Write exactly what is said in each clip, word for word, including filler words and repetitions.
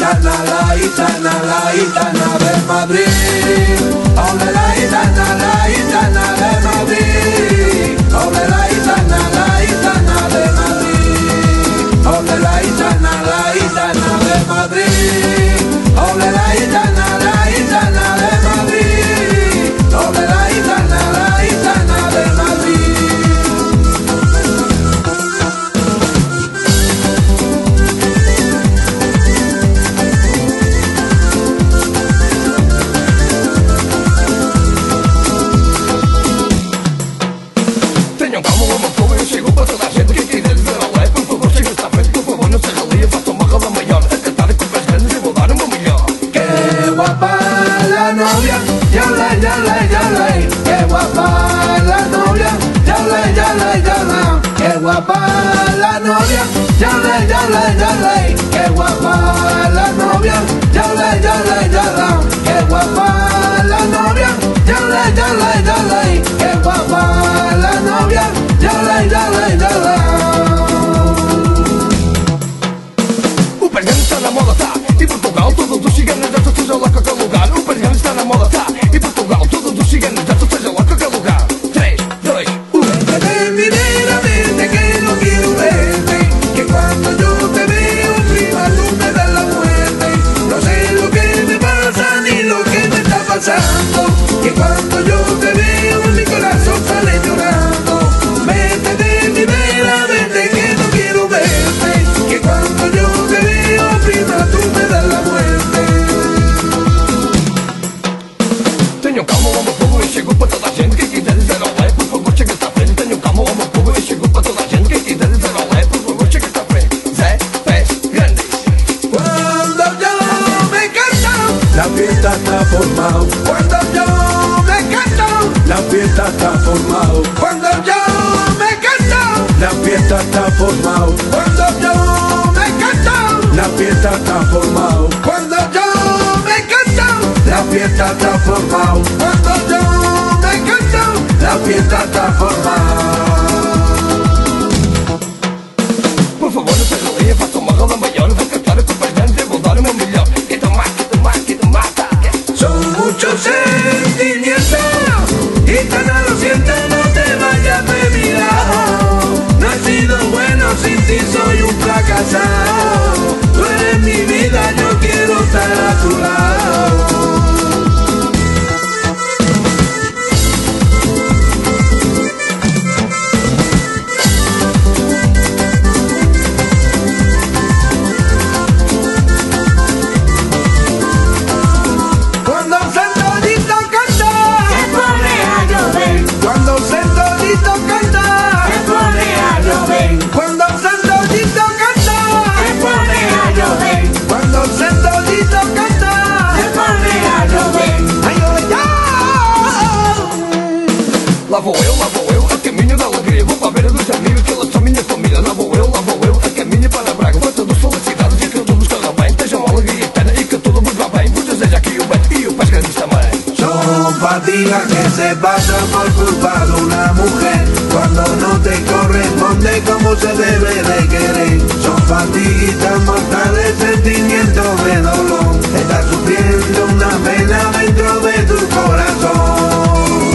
gitana, la gitana, la gitana de Madrid. Ole la gitana, la gitana de Madrid. Ole la gitana, la gitana de Madrid. Ole la gitana, la gitana de Madrid. Ole la gitana, la gitana de Madrid. Ole la gitana, la gitana de Madrid. Tenham calma, uma povo, eu chego para toda a gente. Quem quiser dizer olé, por favor, chega esta frente. Por favor, não se ralia, faça uma roda maior. A cantar com pés grandes e vou dar uma melhor. Qué guapa la novia, ya la, ya la, ya la. Qué guapa la novia, ya la, ya la, ya la. Qué guapa la novia, ya la, ya la, ya la. Qué guapa la novia, ya la, ya la, ya la. Qué guapa la novia, ya la, ya la, ya la. Qué guapa la novia, ya la, ya la, ya la. O pés grande está na moda, tá? E Portugal, todos os ciganos já seja lá qualquer lugar. O pés grande está na moda, tá? E Portugal, todos os ciganos já seja lá qualquer lugar. três, dois, um. Vete de mi vida, vete que no quiero verte. Que cuando yo te veo, prima, tú me das la muerte. No sé lo que me pasa ni lo que me está pasando. Que cuando yo te veo, mi corazón sale llorando. Vete de mi vida, vete que no quiero verte. Que cuando yo te veo, prima, tú me das la muerte. Tenham calma, ó meu povo, eu chego para toda a gente. Quem quiser dizer olé, por favor, chega esta frente. Tenham calma, ó meu povo, eu chego para toda a gente. Quem quiser dizer olé, por favor, chega esta frente. Zé, pés grandes. Cuando yo me canto, la fiesta está formado. Cuando yo me canto, la fiesta está formado. Cuando yo me canto, la fiesta está formado. Cuando yo me canto, la fiesta está formado. Cuando yo me canto, la fiesta está formado. Cuando yo me canto, la fiesta está formado. Por favor, não se ralia, faça uma roda maior. Vai cantar com pés grandes, eu vou dar uma melhor. Que te mata, que te mata, que te mata. Son muchos sentimientos y tan no lo siento, no te vayas de mi lado. No he sido bueno sin ti, soy un fracasado. Tú eres mi vida, yo quiero estar a tu lado. Cuando un centolito canta, Se pone a llover, cuando un centolito canta, se pone a llover, cuando un centolito canta, se pone a llover, cuando un centolito canta, se pone a llover. ay, ay, ay. Lá vou eu, lá vou eu, a caminho da alegria. Vou para a beira dos amigos, que eles são minha família. Lá vou eu, lá vou eu, a caminho para Braga. Vou todos felicidades e que tudo corra bem. Tenham alegria eterna e que tudo vos vá bem. Vos desejo aqui o bem e o pés grandes também. Son fatigas que se pasan por culpa de una mujer cuando no te corresponde como se debe de querer. Son fatiguitas mortales, sentimientos de dolor. Estás sufriendo una pena dentro de tu corazón.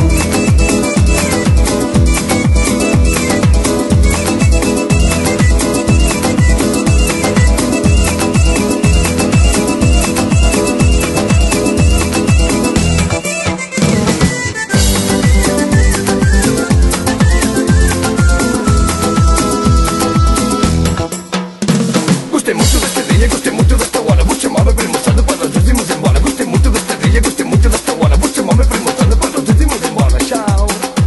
Gostei muito deste dia, gostei muito desta hora. Vou chamar meu primo moçada para nós irmos embora. Gostei muito deste dia, gostei muito desta hora. Vou chamar meu primo moçada para nós irmos embora. Tchau.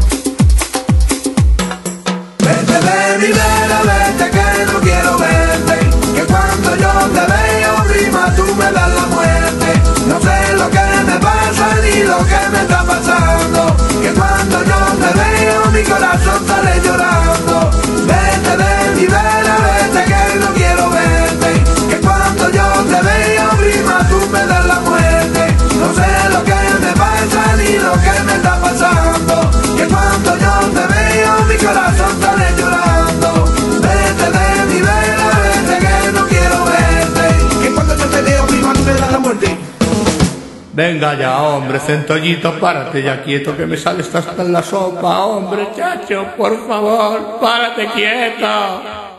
Vete de mi vera, vete que no quiero verte. Que cuando yo te veo, prima, tú me das la muerte. No sé lo que me pasa ni lo que me está pasando. Que cuando yo te veo, mi corazón sale llorando. Vete de mi vera, vete que no quiero verte. Que cuando yo te veo, prima, tú me das la muerte. No sé lo que me pasa ni lo que me está pasando. Que cuando yo te veo, mi corazón sale llorando. Vete de mi vera, vete que no quiero verte. Que cuando yo te veo, prima, Venga ya, hombre, centollito, párate ya quieto, que me sales hasta en la sopa, hombre, chacho, por favor, párate quieto.